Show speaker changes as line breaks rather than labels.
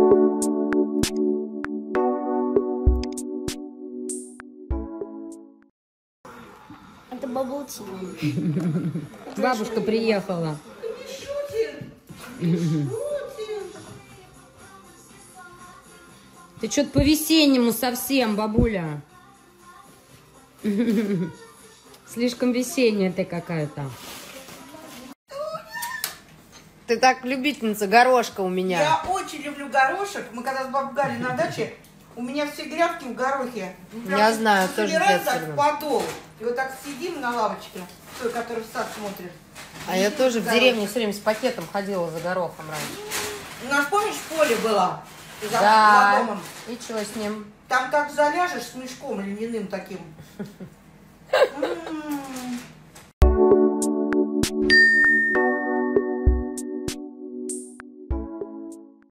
Это бабулчик.
Бабушка приехала. Ты что-то по-весеннему совсем, бабуля. Слишком весенняя ты какая-то. Ты так любительница горошка у меня.
Я очень люблю горошек. Мы когда с бабой Галей на даче, у меня все грядки в горохе.
Я знаю, тоже
собираем так
детство.
в подол. И вот так сидим на лавочке, той, который в сад смотрит.
А я тоже в деревне все время с пакетом ходила за горохом раньше.
У нас, помнишь, поле было? За
Да.
домом.
И что с ним?
Там как заляжешь с мешком льняным таким.